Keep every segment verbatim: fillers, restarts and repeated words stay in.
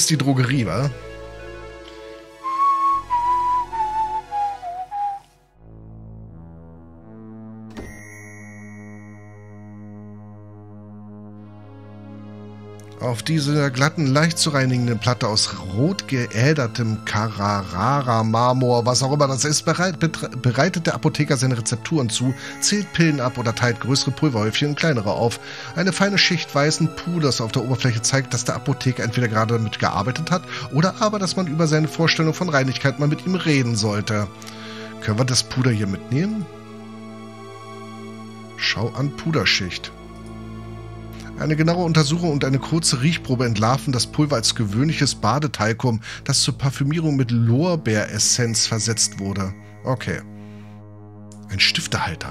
ist die Drogerie, wa? Auf dieser glatten, leicht zu reinigenden Platte aus rot geädertem Carrara-Marmor, was auch immer das ist, bereit, bereitet der Apotheker seine Rezepturen zu, zählt Pillen ab oder teilt größere Pulverhäufchen in kleinere auf. Eine feine Schicht weißen Puders auf der Oberfläche zeigt, dass der Apotheker entweder gerade damit gearbeitet hat oder aber, dass man über seine Vorstellung von Reinigkeit mal mit ihm reden sollte. Können wir das Puder hier mitnehmen? Schau an, Puderschicht. Eine genaue Untersuchung und eine kurze Riechprobe entlarven das Pulver als gewöhnliches Badetalkum, das zur Parfümierung mit Lorbeeressenz versetzt wurde. Okay. Ein Stiftehalter.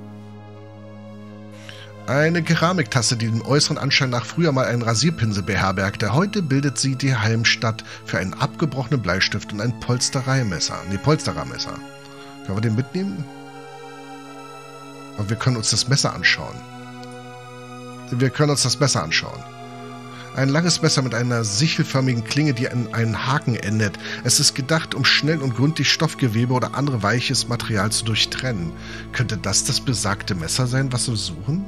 Eine Keramiktasse, die dem äußeren Anschein nach früher mal einen Rasierpinsel beherbergte. Heute bildet sie die Heimstatt für einen abgebrochenen Bleistift und ein Polstereimesser. Nee, Polsterermesser. Können wir den mitnehmen? Aber wir können uns das Messer anschauen. Wir können uns das Messer anschauen. Ein langes Messer mit einer sichelförmigen Klinge, die an einen Haken endet. Es ist gedacht, um schnell und gründlich Stoffgewebe oder andere weiches Material zu durchtrennen. Könnte das das besagte Messer sein, was wir suchen?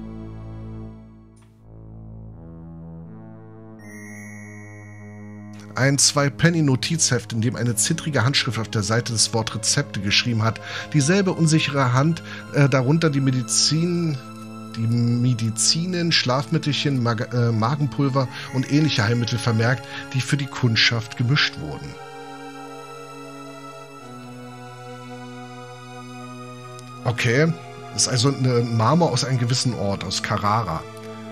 Ein Zwei-Penny-Notizheft, in dem eine zittrige Handschrift auf der Seite das Wort Rezepte geschrieben hat. Dieselbe unsichere Hand, äh, darunter die Medizin... die Medizinen, Schlafmittelchen, Mag äh, Magenpulver und ähnliche Heilmittel vermerkt, die für die Kundschaft gemischt wurden. Okay, das ist also eine Marmor aus einem gewissen Ort, aus Carrara.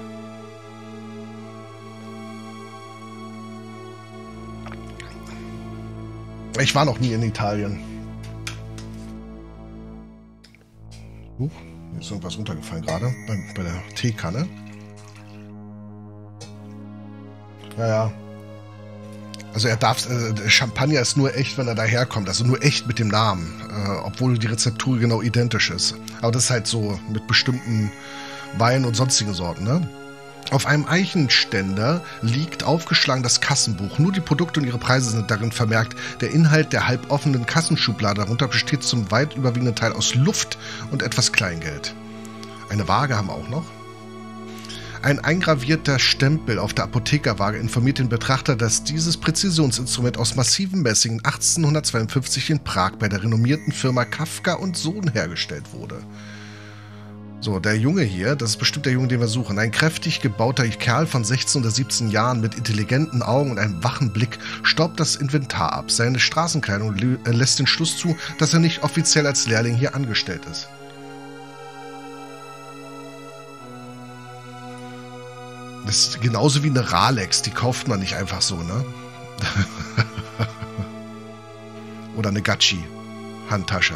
Ich war noch nie in Italien. Uh. Hier ist irgendwas runtergefallen gerade bei, bei der Teekanne. Naja. Also er darf, äh, Champagner ist nur echt, wenn er daherkommt. Also nur echt mit dem Namen. Äh, obwohl die Rezeptur genau identisch ist. Aber das ist halt so mit bestimmten Weinen und sonstigen Sorten, ne? Auf einem Eichenständer liegt aufgeschlagen das Kassenbuch. Nur die Produkte und ihre Preise sind darin vermerkt. Der Inhalt der halboffenen Kassenschublade darunter besteht zum weit überwiegenden Teil aus Luft und etwas Kleingeld. Eine Waage haben wir auch noch. Ein eingravierter Stempel auf der Apothekerwaage informiert den Betrachter, dass dieses Präzisionsinstrument aus massivem Messing achtzehnhundertzweiundfünfzig in Prag bei der renommierten Firma Kafka und Sohn hergestellt wurde. So, der Junge hier, das ist bestimmt der Junge, den wir suchen. Ein kräftig gebauter Kerl von sechzehn oder siebzehn Jahren mit intelligenten Augen und einem wachen Blick staubt das Inventar ab. Seine Straßenkleidung lässt den Schluss zu, dass er nicht offiziell als Lehrling hier angestellt ist. Das ist genauso wie eine Ralex, die kauft man nicht einfach so, ne? Oder eine Gucci Handtasche.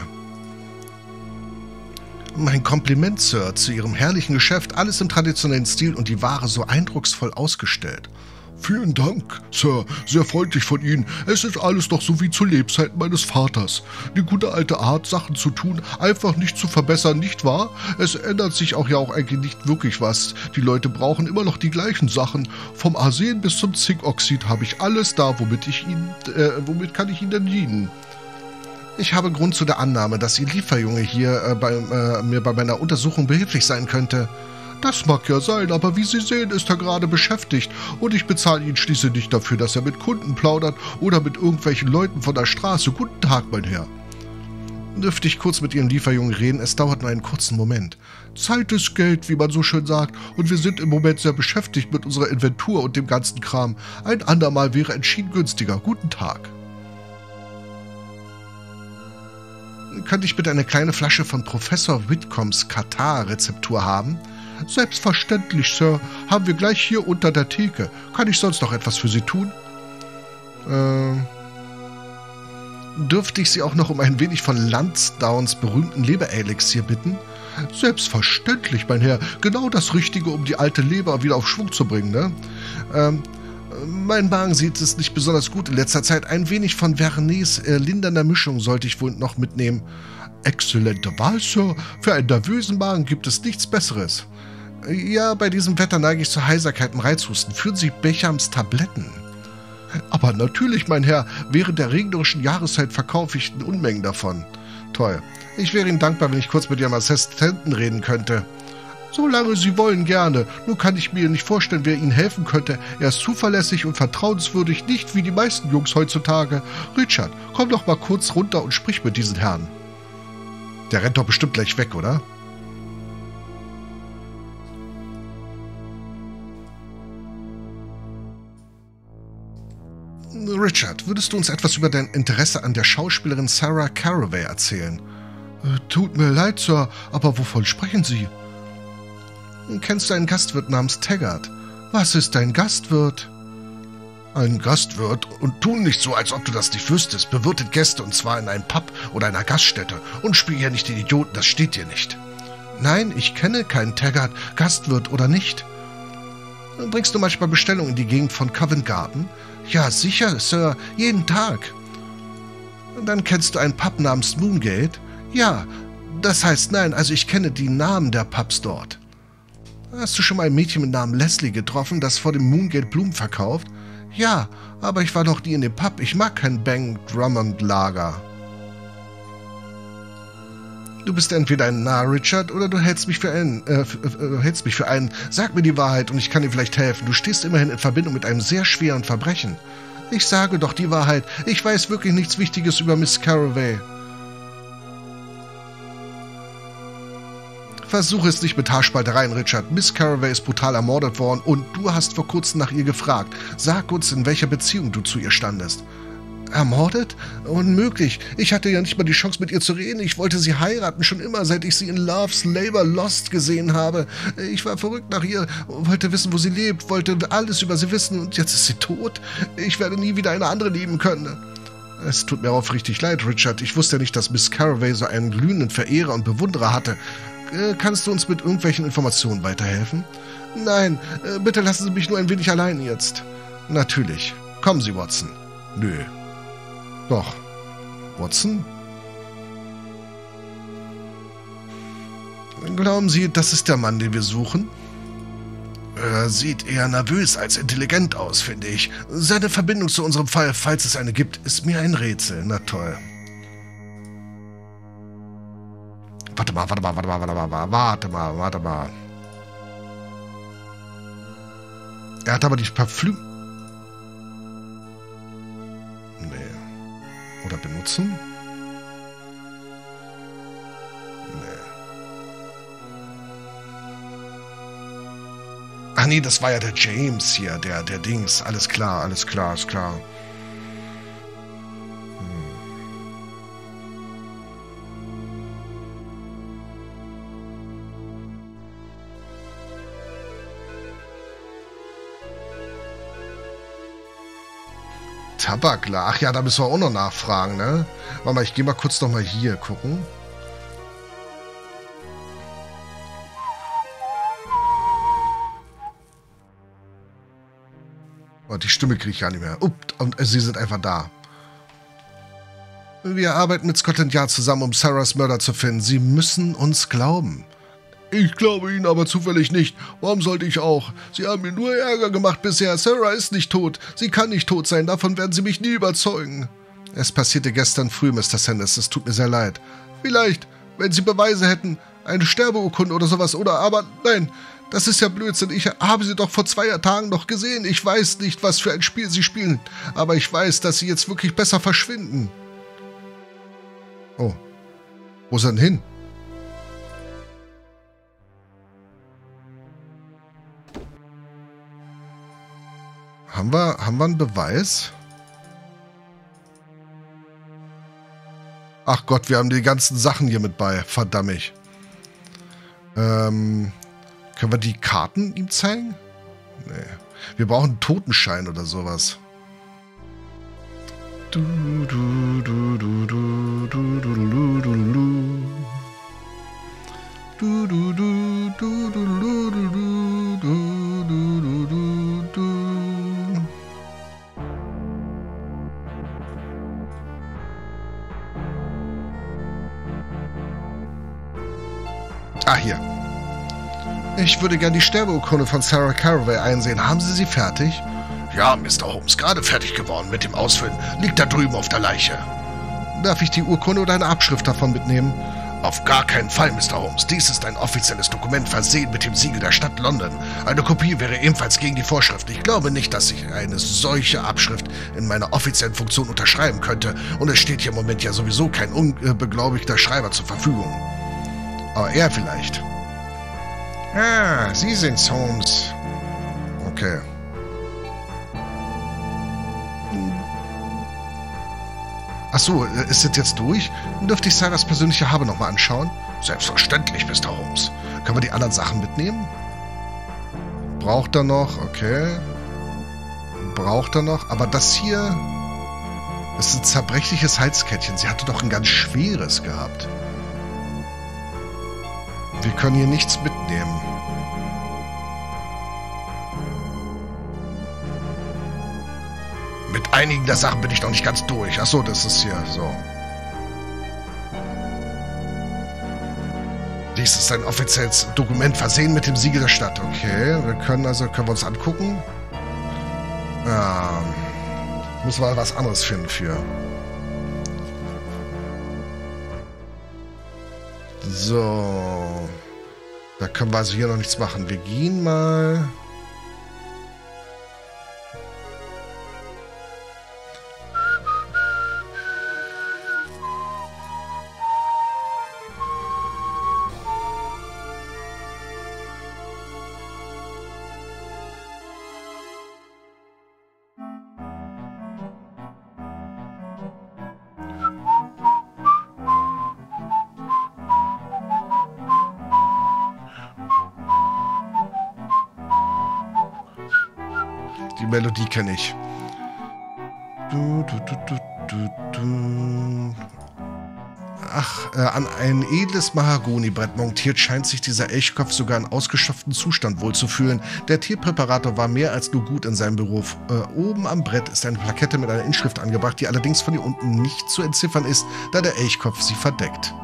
Mein Kompliment, Sir, zu Ihrem herrlichen Geschäft. Alles im traditionellen Stil und die Ware so eindrucksvoll ausgestellt. Vielen Dank, Sir. Sehr freundlich von Ihnen. Es ist alles noch so wie zu Lebzeiten meines Vaters. Die gute alte Art, Sachen zu tun, einfach nicht zu verbessern, nicht wahr? Es ändert sich auch ja auch eigentlich nicht wirklich was. Die Leute brauchen immer noch die gleichen Sachen. Vom Arsen bis zum Zinkoxid habe ich alles da, womit ich Ihnen, äh, womit kann ich Ihnen denn dienen? Ich habe Grund zu der Annahme, dass Ihr Lieferjunge hier äh, bei, äh, mir bei meiner Untersuchung behilflich sein könnte. Das mag ja sein, aber wie Sie sehen, ist er gerade beschäftigt und ich bezahle ihn schließlich nicht dafür, dass er mit Kunden plaudert oder mit irgendwelchen Leuten von der Straße. Guten Tag, mein Herr. Dürfte ich kurz mit Ihrem Lieferjungen reden? Es dauert nur einen kurzen Moment. Zeit ist Geld, wie man so schön sagt, und wir sind im Moment sehr beschäftigt mit unserer Inventur und dem ganzen Kram. Ein andermal wäre entschieden günstiger. Guten Tag. Könnte ich bitte eine kleine Flasche von Professor Whitcombs Katar-Rezeptur haben? Selbstverständlich, Sir. Haben wir gleich hier unter der Theke. Kann ich sonst noch etwas für Sie tun? Ähm... Dürfte ich Sie auch noch um ein wenig von Lansdowns berühmten Leberelixier bitten? Selbstverständlich, mein Herr. Genau das Richtige, um die alte Leber wieder auf Schwung zu bringen, ne? Ähm... Mein Magen sieht es nicht besonders gut in letzter Zeit. Ein wenig von Vernes äh, lindernder Mischung sollte ich wohl noch mitnehmen. Exzellente Wahl, Sir. Für einen nervösen Magen gibt es nichts Besseres. Ja, bei diesem Wetter neige ich zur Heiserkeit und Reizhusten. Führen Sie Bechams Tabletten. Aber natürlich, mein Herr, während der regnerischen Jahreszeit verkaufe ich Unmengen davon. Toll. Ich wäre Ihnen dankbar, wenn ich kurz mit Ihrem Assistenten reden könnte. Solange Sie wollen, gerne. Nur kann ich mir nicht vorstellen, wer Ihnen helfen könnte. Er ist zuverlässig und vertrauenswürdig, nicht wie die meisten Jungs heutzutage. Richard, komm doch mal kurz runter und sprich mit diesen Herrn. Der rennt doch bestimmt gleich weg, oder? Richard, würdest du uns etwas über dein Interesse an der Schauspielerin Sarah Caraway erzählen? Äh, tut mir leid, Sir, aber wovon sprechen Sie? Kennst du einen Gastwirt namens Taggart? Was ist ein Gastwirt? Ein Gastwirt? Und tu nicht so, als ob du das nicht wüsstest. Bewirtet Gäste, und zwar in einem Pub oder einer Gaststätte. Und spiel ja nicht den Idioten, das steht dir nicht. Nein, ich kenne keinen Taggart, Gastwirt oder nicht. Bringst du manchmal Bestellungen in die Gegend von Covent Garden? Ja, sicher, Sir, jeden Tag. Dann kennst du einen Pub namens Moongate? Ja, das heißt nein, also ich kenne die Namen der Pubs dort. Hast du schon mal ein Mädchen mit Namen Leslie getroffen, das vor dem Moongate Blumen verkauft? Ja, aber ich war noch nie in dem Pub. Ich mag kein Bang Drummond Lager. Du bist entweder ein Narr, Richard, oder du hältst mich für einen, äh, äh, hältst mich für einen. Sag mir die Wahrheit und ich kann dir vielleicht helfen. Du stehst immerhin in Verbindung mit einem sehr schweren Verbrechen. Ich sage doch die Wahrheit. Ich weiß wirklich nichts Wichtiges über Miss Caraway. Versuche es nicht mit Haarspaltereien, Richard. Miss Caraway ist brutal ermordet worden und du hast vor kurzem nach ihr gefragt. Sag uns, in welcher Beziehung du zu ihr standest. Ermordet? Unmöglich. Ich hatte ja nicht mal die Chance, mit ihr zu reden. Ich wollte sie heiraten, schon immer, seit ich sie in Love's Labour Lost gesehen habe. Ich war verrückt nach ihr, wollte wissen, wo sie lebt, wollte alles über sie wissen und jetzt ist sie tot. Ich werde nie wieder eine andere lieben können. Es tut mir aufrichtig leid, Richard. Ich wusste ja nicht, dass Miss Caraway so einen glühenden Verehrer und Bewunderer hatte. Kannst du uns mit irgendwelchen Informationen weiterhelfen? Nein, bitte lassen Sie mich nur ein wenig allein jetzt. Natürlich. Kommen Sie, Watson. Nö. Doch. Watson? Glauben Sie, das ist der Mann, den wir suchen? Er sieht eher nervös als intelligent aus, finde ich. Seine Verbindung zu unserem Fall, falls es eine gibt, ist mir ein Rätsel. Na toll. Warte mal, warte mal, warte mal, warte mal, warte mal, warte mal. Er hat aber die Parfüm... Nee. Oder benutzen? Nee. Ach nee, das war ja der James hier, der, der Dings. Alles klar, alles klar, alles klar. Tabakler. Ach ja, da müssen wir auch noch nachfragen, ne? Warte mal, ich gehe mal kurz noch mal hier gucken. Oh, die Stimme kriege ich gar nicht mehr. Upp, und äh, sie sind einfach da. Wir arbeiten mit Scotland Yard zusammen, um Sarahs Mörder zu finden. Sie müssen uns glauben. Ich glaube Ihnen aber zufällig nicht. Warum sollte ich auch? Sie haben mir nur Ärger gemacht bisher. Sarah ist nicht tot. Sie kann nicht tot sein. Davon werden Sie mich nie überzeugen. Es passierte gestern früh, Mister Sanders. Es tut mir sehr leid. Vielleicht, wenn Sie Beweise hätten. Eine Sterbeurkunde oder sowas. Oder, aber nein, das ist ja Blödsinn. Ich habe Sie doch vor zwei Tagen noch gesehen. Ich weiß nicht, was für ein Spiel Sie spielen. Aber ich weiß, dass Sie jetzt wirklich besser verschwinden. Oh. Wo ist er denn hin? Haben wir, haben wir einen Beweis? Ach Gott, wir haben die ganzen Sachen hier mit bei. Verdammt. Ähm, können wir die Karten ihm zeigen? Nee. Wir brauchen einen Totenschein oder sowas. Du, du, du, du, du, du, du, du, du, du. Du, du, du, du, du, du, du, du, du, du, du, du. Ah, hier. Ich würde gern die Sterbeurkunde von Sarah Caraway einsehen. Haben Sie sie fertig? Ja, Mister Holmes, gerade fertig geworden mit dem Ausfüllen. Liegt da drüben auf der Leiche. Darf ich die Urkunde oder eine Abschrift davon mitnehmen? Auf gar keinen Fall, Mister Holmes. Dies ist ein offizielles Dokument versehen mit dem Siegel der Stadt London. Eine Kopie wäre ebenfalls gegen die Vorschrift. Ich glaube nicht, dass ich eine solche Abschrift in meiner offiziellen Funktion unterschreiben könnte. Und es steht hier im Moment ja sowieso kein unbeglaubigter Schreiber zur Verfügung. Aber er vielleicht. Ah, Sie sind's, Holmes. Okay. Achso, ist das jetzt durch? Dürfte ich Cyrus persönliche Habe nochmal anschauen? Selbstverständlich, Mister Holmes. Können wir die anderen Sachen mitnehmen? Braucht er noch? Okay. Braucht er noch? Aber das hier ist ein zerbrechliches Halskettchen. Sie hatte doch ein ganz schweres gehabt. Wir können hier nichts mitnehmen. Mit einigen der Sachen bin ich noch nicht ganz durch. Achso, das ist hier so. Dies ist ein offizielles Dokument versehen mit dem Siegel der Stadt. Okay, wir können also, können wir uns angucken. Ja, müssen wir was anderes finden für. So. Da können wir also hier noch nichts machen. Wir gehen mal. Die Melodie kenne ich. Du, du, du, du, du, du. Ach, äh, an ein edles Mahagonibrett montiert scheint sich dieser Elchkopf sogar in ausgestopftem Zustand wohlzufühlen. Der Tierpräparator war mehr als nur gut in seinem Beruf. Äh, oben am Brett ist eine Plakette mit einer Inschrift angebracht, die allerdings von hier unten nicht zu entziffern ist, da der Elchkopf sie verdeckt.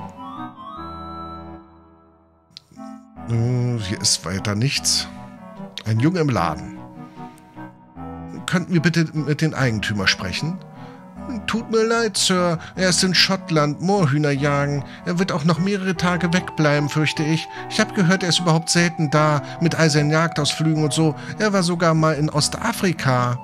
Äh, hier ist weiter nichts. Ein Junge im Laden. Könnten wir bitte mit den Eigentümer sprechen? Tut mir leid, Sir. Er ist in Schottland, Moorhühner jagen. Er wird auch noch mehrere Tage wegbleiben, fürchte ich. Ich habe gehört, er ist überhaupt selten da, mit all seinen Jagdausflügen und so. Er war sogar mal in Ostafrika.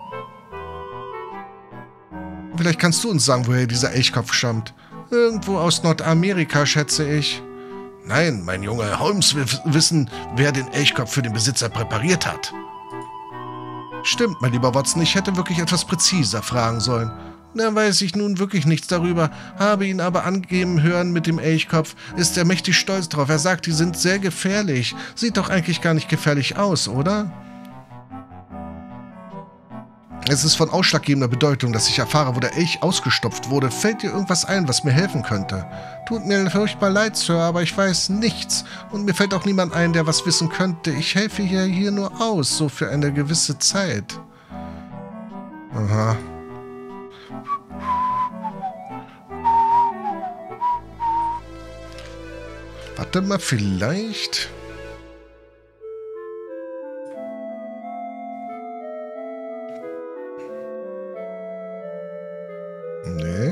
Vielleicht kannst du uns sagen, woher dieser Elchkopf stammt. Irgendwo aus Nordamerika, schätze ich. Nein, mein Junge, Holmes will wissen, wer den Elchkopf für den Besitzer präpariert hat. Stimmt, mein lieber Watson, ich hätte wirklich etwas präziser fragen sollen. Da weiß ich nun wirklich nichts darüber, habe ihn aber angeben hören mit dem Elchkopf, ist er mächtig stolz drauf. Er sagt, die sind sehr gefährlich. Sieht doch eigentlich gar nicht gefährlich aus, oder? Es ist von ausschlaggebender Bedeutung, dass ich erfahre, wo der Elch ausgestopft wurde. Fällt dir irgendwas ein, was mir helfen könnte? Tut mir furchtbar leid, Sir, aber ich weiß nichts. Und mir fällt auch niemand ein, der was wissen könnte. Ich helfe hier, hier nur aus, so für eine gewisse Zeit. Aha. Warte mal, vielleicht... Nee.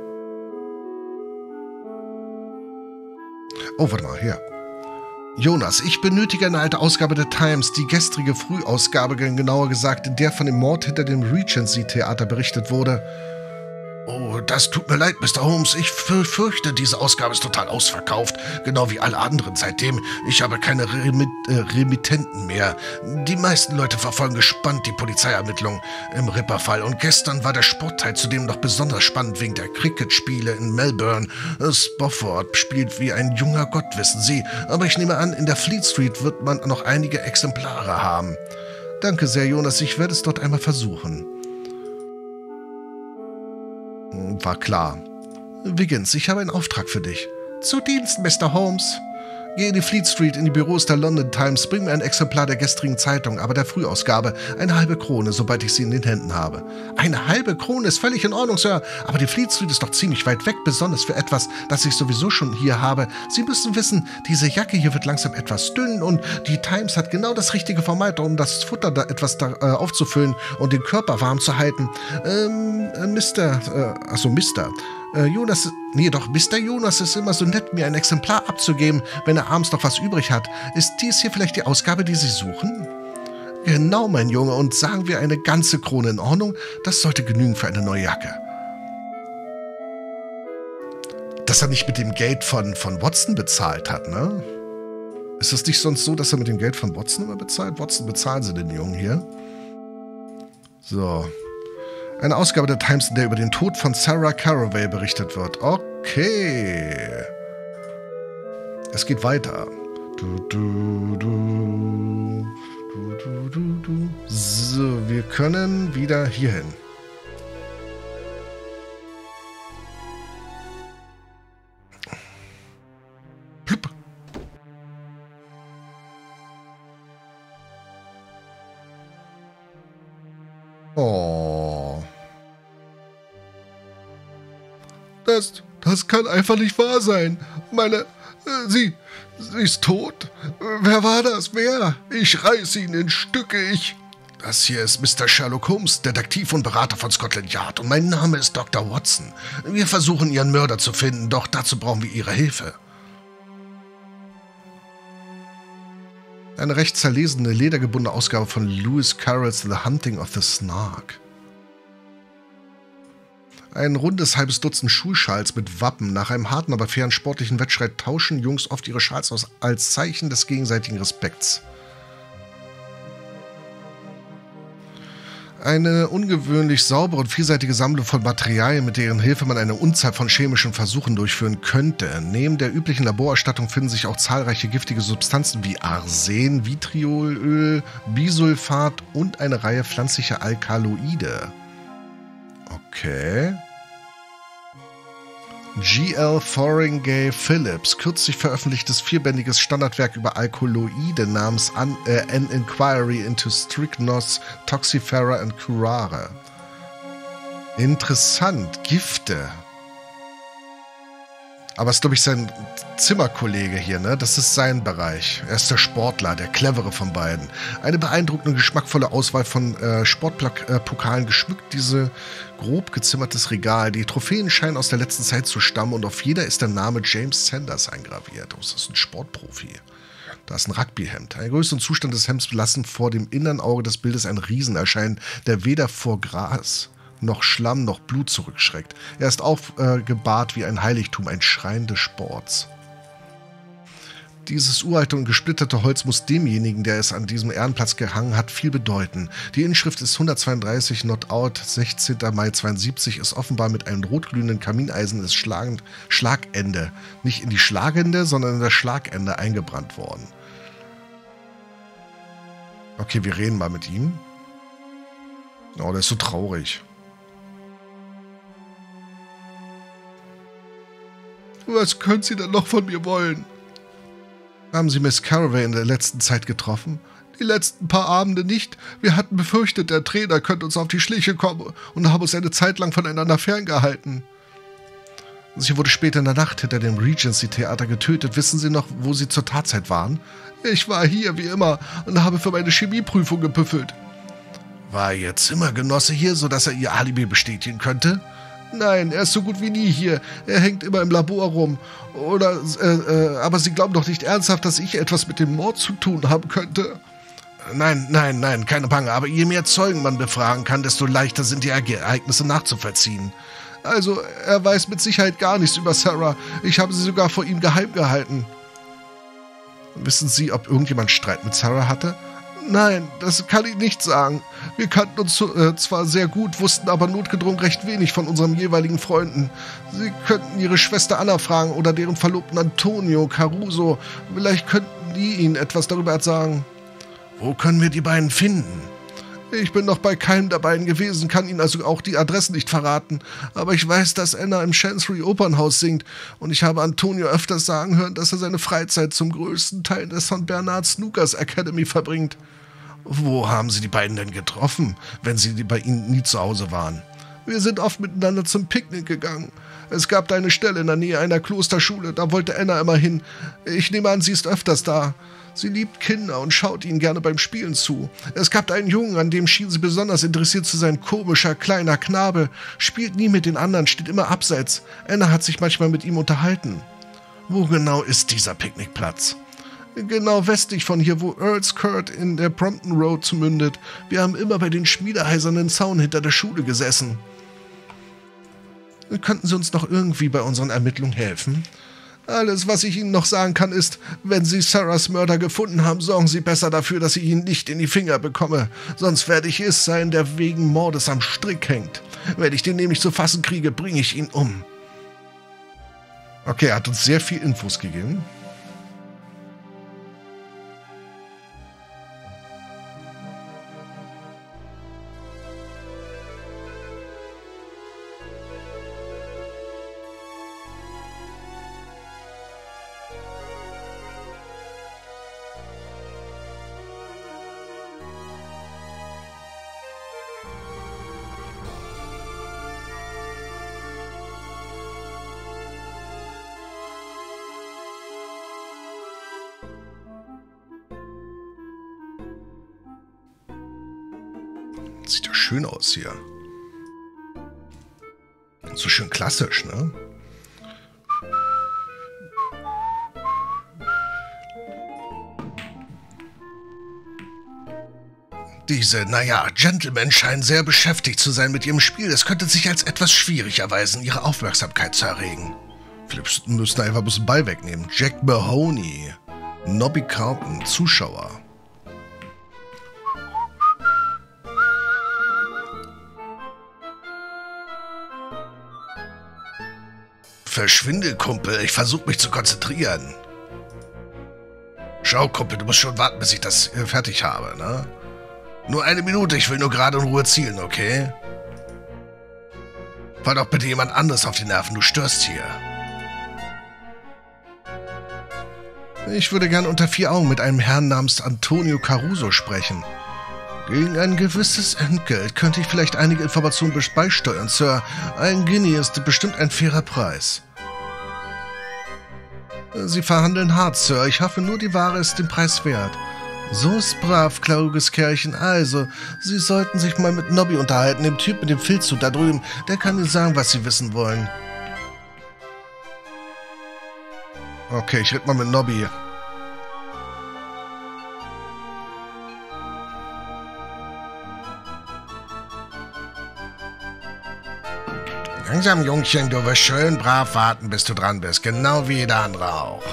Oh, warte mal, hier. Jonas, ich benötige eine alte Ausgabe der Times, die gestrige Frühausgabe, genauer gesagt, in der von dem Mord hinter dem Regency-Theater berichtet wurde. Oh, das tut mir leid, Mister Holmes. Ich fürchte, diese Ausgabe ist total ausverkauft. Genau wie alle anderen seitdem. Ich habe keine Remit äh, Remittenten mehr. Die meisten Leute verfolgen gespannt die Polizeiermittlungen im Ripper-Fall. Und gestern war der Sportteil zudem noch besonders spannend wegen der Cricket-Spiele in Melbourne. Spofford spielt wie ein junger Gott, wissen Sie. Aber ich nehme an, in der Fleet Street wird man noch einige Exemplare haben. Danke sehr, Jonas. Ich werde es dort einmal versuchen. War klar. Wiggins, ich habe einen Auftrag für dich. Zu Dienst, Mister Holmes. Geh in die Fleet Street in die Büros der London Times, bring mir ein Exemplar der gestrigen Zeitung, aber der Frühausgabe, eine halbe Krone, sobald ich sie in den Händen habe. Eine halbe Krone ist völlig in Ordnung, Sir, aber die Fleet Street ist doch ziemlich weit weg, besonders für etwas, das ich sowieso schon hier habe. Sie müssen wissen, diese Jacke hier wird langsam etwas dünn und die Times hat genau das richtige Format, um das Futter da etwas da, äh, aufzufüllen und den Körper warm zu halten. Ähm, äh, Mister, äh, achso, Mister, Äh, Jonas, nee, doch, Mister Jonas ist immer so nett, mir ein Exemplar abzugeben, wenn er abends noch was übrig hat. Ist dies hier vielleicht die Ausgabe, die Sie suchen? Genau, mein Junge, und sagen wir eine ganze Krone in Ordnung? Das sollte genügen für eine neue Jacke. Dass er nicht mit dem Geld von, von Watson bezahlt hat, ne? Ist es nicht sonst so, dass er mit dem Geld von Watson immer bezahlt? Watson, bezahlen Sie den Jungen hier. So. Eine Ausgabe der Times, in der über den Tod von Sarah Caraway berichtet wird. Okay. Es geht weiter. Du, du, du, du, du, du, du. So, wir können wieder hierhin. Plupp. Oh. Das, das kann einfach nicht wahr sein. Meine, äh, sie, sie ist tot. Wer war das? Wer? Ich reiß ihn in Stücke, ich... Das hier ist Mister Sherlock Holmes, Detektiv und Berater von Scotland Yard und mein Name ist Doktor Watson. Wir versuchen, Ihren Mörder zu finden, doch dazu brauchen wir Ihre Hilfe. Eine recht zerlesene, ledergebundene Ausgabe von Lewis Carrolls The Hunting of the Snark. Ein rundes halbes Dutzend Schulschals mit Wappen. Nach einem harten, aber fairen sportlichen Wettstreit tauschen Jungs oft ihre Schals aus als Zeichen des gegenseitigen Respekts. Eine ungewöhnlich saubere und vielseitige Sammlung von Materialien, mit deren Hilfe man eine Unzahl von chemischen Versuchen durchführen könnte. Neben der üblichen Laborausstattung finden sich auch zahlreiche giftige Substanzen wie Arsen, Vitriolöl, Bisulfat und eine Reihe pflanzlicher Alkaloide. Okay. G L Foringay Phillips, kürzlich veröffentlichtes vierbändiges Standardwerk über Alkaloide namens An, äh, An Inquiry into Strychnos, Toxifera und Curare. Interessant, Gifte. Aber es ist, glaube ich, sein Zimmerkollege hier, ne? Das ist sein Bereich. Er ist der Sportler, der clevere von beiden. Eine beeindruckende, geschmackvolle Auswahl von äh, Sportpokalen geschmückt diese grob gezimmertes Regal. Die Trophäen scheinen aus der letzten Zeit zu stammen und auf jeder ist der Name James Sanders eingraviert. Oh, das ist ein Sportprofi. Da ist ein Rugbyhemd. Ein Größe und Zustand des Hemds lassen vor dem inneren Auge des Bildes einen Riesen erscheinen, der weder vor Gras noch Schlamm noch Blut zurückschreckt. Er ist aufgebahrt äh, wie ein Heiligtum, ein Schrein des Sports. Dieses uralte und gesplitterte Holz muss demjenigen, der es an diesem Ehrenplatz gehangen hat, viel bedeuten. Die Inschrift ist hundertzweiunddreißig, not out, sechzehnter Mai zweiundsiebzig, ist offenbar mit einem rotglühenden Kamineisen ins Schlagend, Schlagende, nicht in die Schlagende, sondern in das Schlagende eingebrannt worden. Okay, wir reden mal mit ihm. Oh, der ist so traurig. Was können Sie denn noch von mir wollen? Haben Sie Miss Caraway in der letzten Zeit getroffen? Die letzten paar Abende nicht. Wir hatten befürchtet, der Trainer könnte uns auf die Schliche kommen und haben uns eine Zeit lang voneinander ferngehalten. Sie wurde später in der Nacht hinter dem Regency-Theater getötet. Wissen Sie noch, wo Sie zur Tatzeit waren? Ich war hier, wie immer, und habe für meine Chemieprüfung gebüffelt. War Ihr Zimmergenosse hier, sodass er Ihr Alibi bestätigen könnte? Nein, er ist so gut wie nie hier. Er hängt immer im Labor rum. Oder, äh, äh, aber Sie glauben doch nicht ernsthaft, dass ich etwas mit dem Mord zu tun haben könnte? Nein, nein, nein, keine Bange. Aber je mehr Zeugen man befragen kann, desto leichter sind die Ereignisse nachzuvollziehen. Also, er weiß mit Sicherheit gar nichts über Sarah. Ich habe sie sogar vor ihm geheim gehalten. Wissen Sie, ob irgendjemand Streit mit Sarah hatte? Nein, das kann ich nicht sagen. Wir kannten uns äh, zwar sehr gut, wussten aber notgedrungen recht wenig von unseren jeweiligen Freunden. Sie könnten Ihre Schwester Anna fragen oder deren Verlobten Antonio Caruso. Vielleicht könnten die Ihnen etwas darüber sagen. Wo können wir die beiden finden? Ich bin noch bei keinem der beiden gewesen, kann Ihnen also auch die Adressen nicht verraten. Aber ich weiß, dass Anna im Chancery Opernhaus singt. Und ich habe Antonio öfters sagen hören, dass er seine Freizeit zum größten Teil in der Sankt Bernard Snookers Academy verbringt. Wo haben Sie die beiden denn getroffen, wenn Sie bei Ihnen nie zu Hause waren? Wir sind oft miteinander zum Picknick gegangen. Es gab da eine Stelle in der Nähe einer Klosterschule, da wollte Anna immer hin. Ich nehme an, sie ist öfters da. Sie liebt Kinder und schaut ihnen gerne beim Spielen zu. Es gab einen Jungen, an dem schien sie besonders interessiert zu sein. Komischer, kleiner Knabe. Spielt nie mit den anderen, steht immer abseits. Anna hat sich manchmal mit ihm unterhalten. Wo genau ist dieser Picknickplatz? Genau westlich von hier, wo Earl's Court in der Brompton Road mündet. Wir haben immer bei den schmiedeeisernen Zaun hinter der Schule gesessen. Könnten Sie uns noch irgendwie bei unseren Ermittlungen helfen? Alles, was ich Ihnen noch sagen kann, ist, wenn Sie Sarahs Mörder gefunden haben, sorgen Sie besser dafür, dass ich ihn nicht in die Finger bekomme. Sonst werde ich es sein, der wegen Mordes am Strick hängt. Wenn ich den nämlich zu fassen kriege, bringe ich ihn um. Okay, er hat uns sehr viel Infos gegeben. Sieht ja schön aus hier. So schön klassisch, ne? Diese, naja, Gentlemen scheinen sehr beschäftigt zu sein mit ihrem Spiel. Es könnte sich als etwas schwierig erweisen, ihre Aufmerksamkeit zu erregen. Vielleicht müssten wir einfach bloß den Ball wegnehmen. Jack Mahoney, Nobby Carlton, Zuschauer. Verschwinde, Kumpel. Ich versuche mich zu konzentrieren. Schau, Kumpel, du musst schon warten, bis ich das äh, fertig habe, ne? Nur eine Minute, ich will nur gerade in Ruhe zielen, okay? Fall doch bitte jemand anderes auf die Nerven, du störst hier. Ich würde gern unter vier Augen mit einem Herrn namens Antonio Caruso sprechen. Gegen ein gewisses Entgelt könnte ich vielleicht einige Informationen beisteuern, Sir. Ein Guinea ist bestimmt ein fairer Preis. Sie verhandeln hart, Sir. Ich hoffe nur, die Ware ist den Preis wert. So ist brav, kluges Kerlchen. Also, Sie sollten sich mal mit Nobby unterhalten, dem Typ mit dem Filzhut da drüben. Der kann Ihnen sagen, was Sie wissen wollen. Okay, ich rede mal mit Nobby. Langsam, Jungchen, du wirst schön brav warten, bis du dran bist. Genau wie jeder andere auch.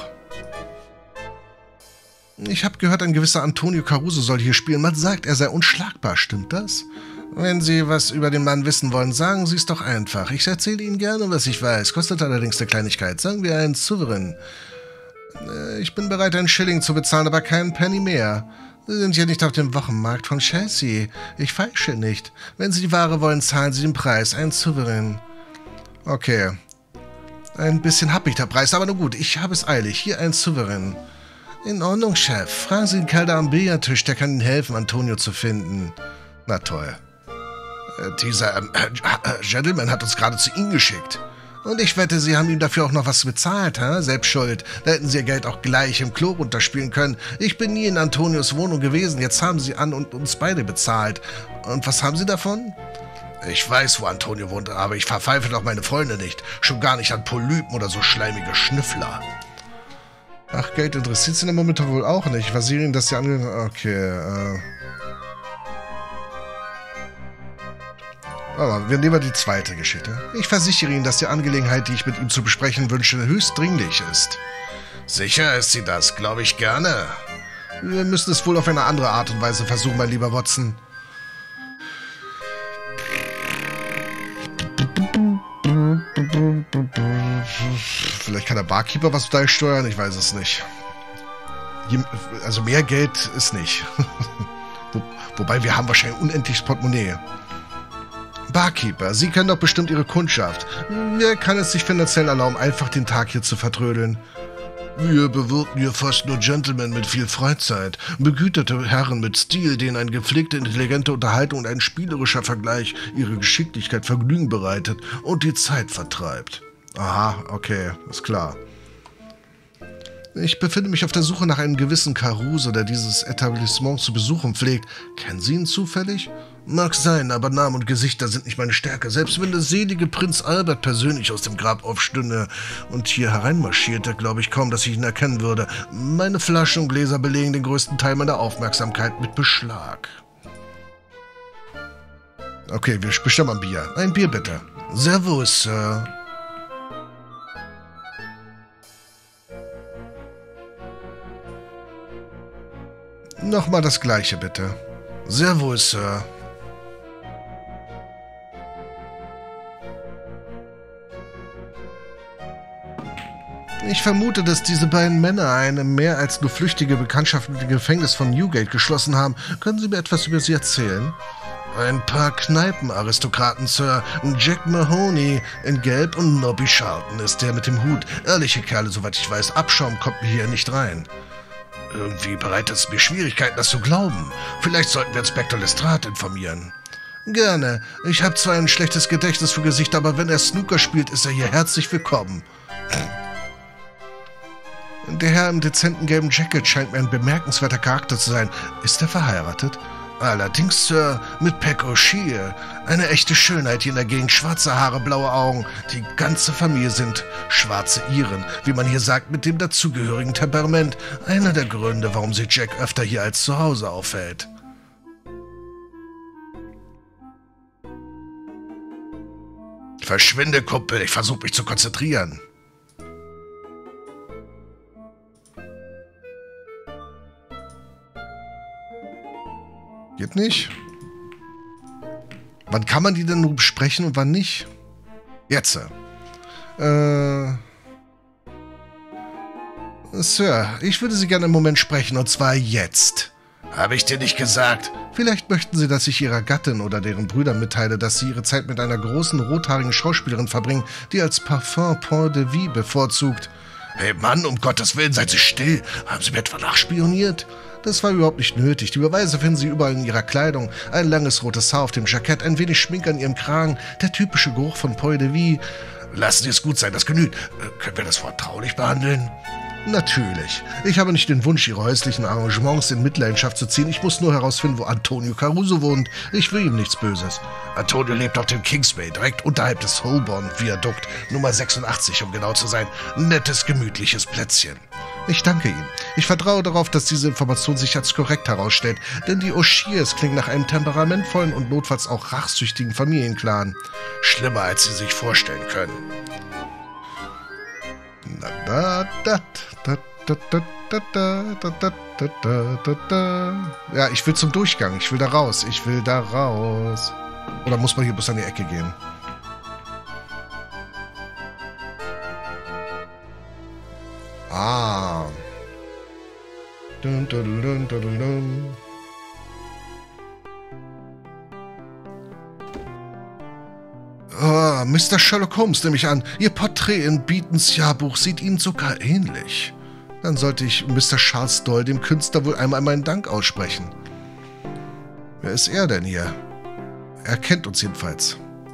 Ich habe gehört, ein gewisser Antonio Caruso soll hier spielen. Man sagt, er sei unschlagbar. Stimmt das? Wenn Sie was über den Mann wissen wollen, sagen Sie es doch einfach. Ich erzähle Ihnen gerne, was ich weiß. Kostet allerdings eine Kleinigkeit. Sagen wir einen Souverän. Ich bin bereit, einen Schilling zu bezahlen, aber keinen Penny mehr. Sie sind ja nicht auf dem Wochenmarkt von Chelsea. Ich feilsche nicht. Wenn Sie die Ware wollen, zahlen Sie den Preis. Ein Souverän. Okay. Ein bisschen happig der Preis, aber nur gut. Ich habe es eilig. Hier ein Souverän. In Ordnung, Chef. Fragen Sie den Kerl da am Billardtisch, der kann Ihnen helfen, Antonio zu finden. Na toll. Äh, dieser ähm, äh, äh, Gentleman hat uns gerade zu Ihnen geschickt. Und ich wette, Sie haben ihm dafür auch noch was bezahlt, hä? Selbst schuld. Da hätten Sie Ihr Geld auch gleich im Klo runterspielen können. Ich bin nie in Antonios Wohnung gewesen. Jetzt haben Sie an und uns beide bezahlt. Und was haben Sie davon? Ich weiß, wo Antonio wohnt, aber ich verpfeife doch meine Freunde nicht. Schon gar nicht an Polypen oder so schleimige Schnüffler. Ach, Geld interessiert Sie im Moment wohl auch nicht. Was Sie Ihnen das ja ange... Okay, äh... Aber wir nehmen die zweite Geschichte. Ich versichere Ihnen, dass die Angelegenheit, die ich mit ihm zu besprechen wünsche, höchst dringlich ist. Sicher ist sie das, glaube ich gerne. Wir müssen es wohl auf eine andere Art und Weise versuchen, mein lieber Watson. Vielleicht kann der Barkeeper was beisteuern, ich weiß es nicht. Also mehr Geld ist nicht. Wo, wobei, wir haben wahrscheinlich ein unendliches Portemonnaie. Barkeeper, Sie kennen doch bestimmt Ihre Kundschaft. Wer kann es sich finanziell erlauben, einfach den Tag hier zu vertrödeln? Wir bewirten hier fast nur Gentlemen mit viel Freizeit, begüterte Herren mit Stil, denen eine gepflegte, intelligente Unterhaltung und ein spielerischer Vergleich ihre Geschicklichkeit Vergnügen bereitet und die Zeit vertreibt. Aha, okay, ist klar. Ich befinde mich auf der Suche nach einem gewissen Caruso, der dieses Etablissement zu besuchen pflegt. Kennen Sie ihn zufällig? Mag sein, aber Namen und Gesichter sind nicht meine Stärke. Selbst wenn der selige Prinz Albert persönlich aus dem Grab aufstünde und hier hereinmarschierte, glaube ich kaum, dass ich ihn erkennen würde. Meine Flaschen und Gläser belegen den größten Teil meiner Aufmerksamkeit mit Beschlag. Okay, wir bestellen ein Bier. Ein Bier bitte. Servus, Sir. Nochmal das Gleiche, bitte. Servus, Sir. Ich vermute, dass diese beiden Männer eine mehr als nur flüchtige Bekanntschaft mit dem Gefängnis von Newgate geschlossen haben. Können Sie mir etwas über sie erzählen? Ein paar Kneipenaristokraten, Sir. Jack Mahoney in Gelb und Nobby Charlton ist der mit dem Hut. Ehrliche Kerle, soweit ich weiß. Abschaum kommt mir hier nicht rein. Irgendwie bereitet es mir Schwierigkeiten, das zu glauben. Vielleicht sollten wir Inspektor Lestrade informieren. Gerne. Ich habe zwar ein schlechtes Gedächtnis für Gesichter, aber wenn er Snooker spielt, ist er hier herzlich willkommen. Der Herr im dezenten gelben Jacket scheint mir ein bemerkenswerter Charakter zu sein. Ist er verheiratet? Allerdings, Sir, mit Peck O'Shea. Eine echte Schönheit hier in der Gegend. Schwarze Haare, blaue Augen. Die ganze Familie sind schwarze Iren, wie man hier sagt, mit dem dazugehörigen Temperament. Einer der Gründe, warum sich Jack öfter hier als zu Hause aufhält. Verschwinde, Kumpel. Ich versuche mich zu konzentrieren. Geht nicht? Wann kann man die denn nur besprechen und wann nicht? Jetzt. Äh... Sir, ich würde Sie gerne im Moment sprechen, und zwar jetzt. Habe ich dir nicht gesagt? Vielleicht möchten Sie, dass ich Ihrer Gattin oder deren Brüdern mitteile, dass Sie Ihre Zeit mit einer großen, rothaarigen Schauspielerin verbringen, die als Parfum Point de Vie bevorzugt. Hey Mann, um Gottes Willen, seien Sie still. Haben Sie mir etwa nachspioniert? Das war überhaupt nicht nötig. Die Beweise finden Sie überall in Ihrer Kleidung. Ein langes rotes Haar auf dem Jackett, ein wenig Schmink an Ihrem Kragen, der typische Geruch von Point de Vie. Lassen Sie es gut sein, das genügt. Äh, können wir das vertraulich behandeln? Natürlich. Ich habe nicht den Wunsch, Ihre häuslichen Arrangements in Mitleidenschaft zu ziehen. Ich muss nur herausfinden, wo Antonio Caruso wohnt. Ich will ihm nichts Böses. Antonio lebt auf dem Kingsway, direkt unterhalb des Holborn-Viadukt, Nummer sechsundachtzig, um genau zu sein. Nettes, gemütliches Plätzchen. Ich danke Ihnen. Ich vertraue darauf, dass diese Information sich als korrekt herausstellt, denn die O'Sheas klingen nach einem temperamentvollen und notfalls auch rachsüchtigen Familienclan. Schlimmer, als Sie sich vorstellen können. Na, da, da, da, da, da, da, da, da, da, da, da. Ja, ich will zum Durchgang. Ich will da raus. Ich will da raus. Oder muss man hier bloß an die Ecke gehen? Ah. Dun, dun, dun, dun, dun, dun. Oh, Mister Sherlock Holmes, nehme ich an. Ihr Porträt in Beatons Jahrbuch sieht Ihnen sogar ähnlich. Dann sollte ich Mister Charles Doyle, dem Künstler, wohl einmal meinen Dank aussprechen. Wer ist er denn hier? Er kennt uns jedenfalls.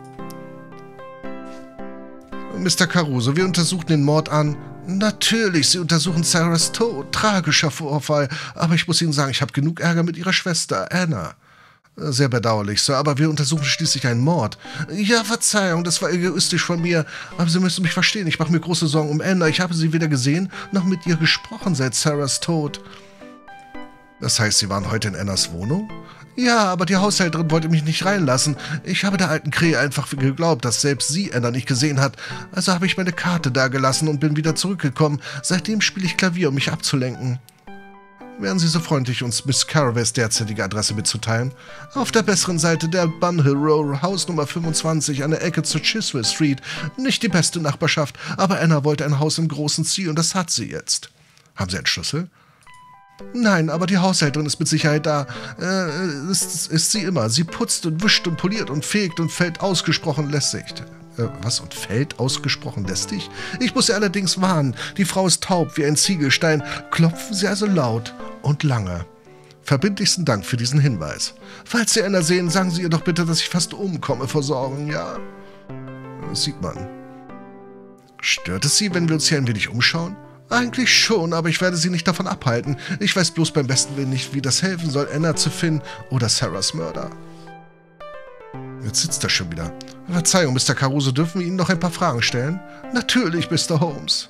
Mister Caruso, wir untersuchen den Mord an. Natürlich, Sie untersuchen Sarahs Tod. Tragischer Vorfall. Aber ich muss Ihnen sagen, ich habe genug Ärger mit Ihrer Schwester, Anna. Sehr bedauerlich, Sir, aber wir untersuchen schließlich einen Mord. Ja, Verzeihung, das war egoistisch von mir. Aber Sie müssen mich verstehen, ich mache mir große Sorgen um Anna. Ich habe sie weder gesehen, noch mit ihr gesprochen seit Sarahs Tod. Das heißt, Sie waren heute in Annas Wohnung? Ja, aber die Haushälterin wollte mich nicht reinlassen. Ich habe der alten Krähe einfach geglaubt, dass selbst sie Anna nicht gesehen hat. Also habe ich meine Karte dagelassen und bin wieder zurückgekommen. Seitdem spiele ich Klavier, um mich abzulenken. Wären Sie so freundlich, uns Miss Caraways derzeitige Adresse mitzuteilen? Auf der besseren Seite der Bunhill Road, Haus Nummer fünfundzwanzig, an der Ecke zur Chiswell Street. Nicht die beste Nachbarschaft, aber Anna wollte ein Haus im großen Stil und das hat sie jetzt. Haben Sie einen Schlüssel? Nein, aber die Haushälterin ist mit Sicherheit da. Äh, ist, ist sie immer. Sie putzt und wischt und poliert und fegt und fällt ausgesprochen lästig. Äh, was? Und fällt ausgesprochen lästig? Ich muss Sie allerdings warnen. Die Frau ist taub wie ein Ziegelstein. Klopfen Sie also laut und lange. Verbindlichsten Dank für diesen Hinweis. Falls Sie Anna sehen, sagen Sie ihr doch bitte, dass ich fast umkomme vor Sorgen, ja? Das sieht man. Stört es Sie, wenn wir uns hier ein wenig umschauen? Eigentlich schon, aber ich werde Sie nicht davon abhalten. Ich weiß bloß beim besten Willen nicht, wie das helfen soll, Anna zu finden oder Sarahs Mörder. Jetzt sitzt er schon wieder. Verzeihung, Mister Caruso, dürfen wir Ihnen noch ein paar Fragen stellen? Natürlich, Mister Holmes.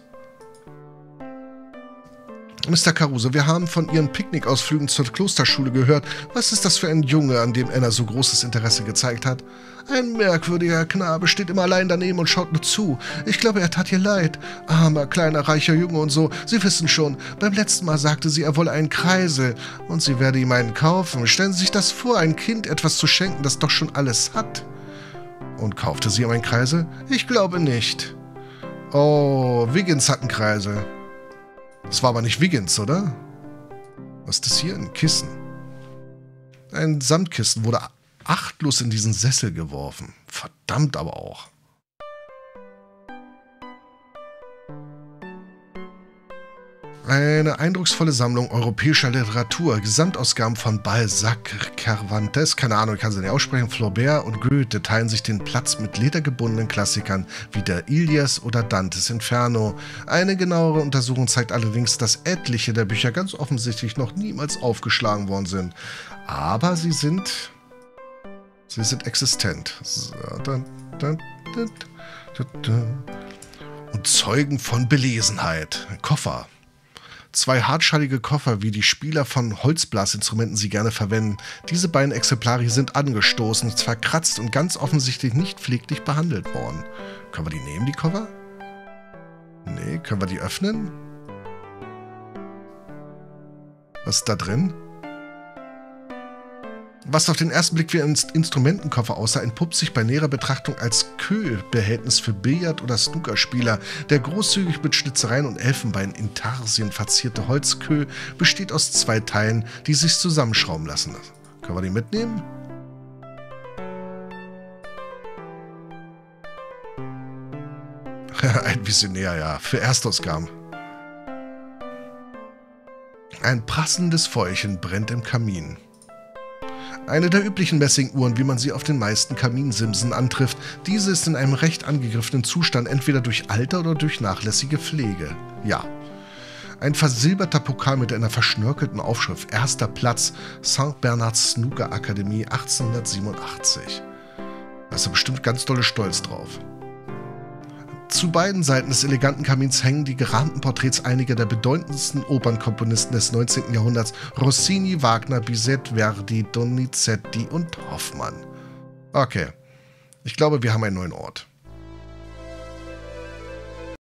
Mister Caruso, wir haben von Ihren Picknickausflügen zur Klosterschule gehört. Was ist das für ein Junge, an dem Anna so großes Interesse gezeigt hat? Ein merkwürdiger Knabe, steht immer allein daneben und schaut nur zu. Ich glaube, er tat ihr leid. Armer, kleiner, reicher Junge und so. Sie wissen schon, beim letzten Mal sagte sie, er wolle einen Kreisel und sie werde ihm einen kaufen. Stellen Sie sich das vor, ein Kind etwas zu schenken, das doch schon alles hat. Und kaufte sie ihm einen Kreisel? Ich glaube nicht. Oh, Wiggins hat einen Kreisel. Das war aber nicht Wiggins, oder? Was ist das hier? Ein Kissen. Ein Samtkissen wurde achtlos in diesen Sessel geworfen. Verdammt aber auch. Eine eindrucksvolle Sammlung europäischer Literatur, Gesamtausgaben von Balzac, Cervantes, keine Ahnung, ich kann sie nicht aussprechen, Flaubert und Goethe teilen sich den Platz mit ledergebundenen Klassikern wie der Ilias oder Dantes Inferno. Eine genauere Untersuchung zeigt allerdings, dass etliche der Bücher ganz offensichtlich noch niemals aufgeschlagen worden sind. Aber sie sind... sie sind existent. Und zeugen von Belesenheit. Koffer. Zwei hartschallige Koffer, wie die Spieler von Holzblasinstrumenten sie gerne verwenden. Diese beiden Exemplare hier sind angestoßen, verkratzt und ganz offensichtlich nicht pfleglich behandelt worden. Können wir die nehmen, die Koffer? Nee, können wir die öffnen? Was ist da drin? Was auf den ersten Blick wie ein Instrumentenkoffer aussah, entpuppt sich bei näherer Betrachtung als Kühlbehältnis für Billard- oder Snookerspieler. Der großzügig mit Schnitzereien und Elfenbein-Intarsien verzierte Holzköhl besteht aus zwei Teilen, die sich zusammenschrauben lassen. Können wir die mitnehmen? Ein Visionär, ja, für Erstausgaben. Ein prasselndes Feuerchen brennt im Kamin. Eine der üblichen Messinguhren, wie man sie auf den meisten Kaminsimsen antrifft. Diese ist in einem recht angegriffenen Zustand, entweder durch Alter oder durch nachlässige Pflege. Ja. Ein versilberter Pokal mit einer verschnörkelten Aufschrift. Erster Platz, Sankt Bernards Snooker Akademie achtzehnhundertsiebenundachtzig. Da ist er bestimmt ganz dolle stolz drauf. Zu beiden Seiten des eleganten Kamins hängen die gerahmten Porträts einiger der bedeutendsten Opernkomponisten des neunzehnten Jahrhunderts: Rossini, Wagner, Bizet, Verdi, Donizetti und Hoffmann. Okay, ich glaube, wir haben einen neuen Ort.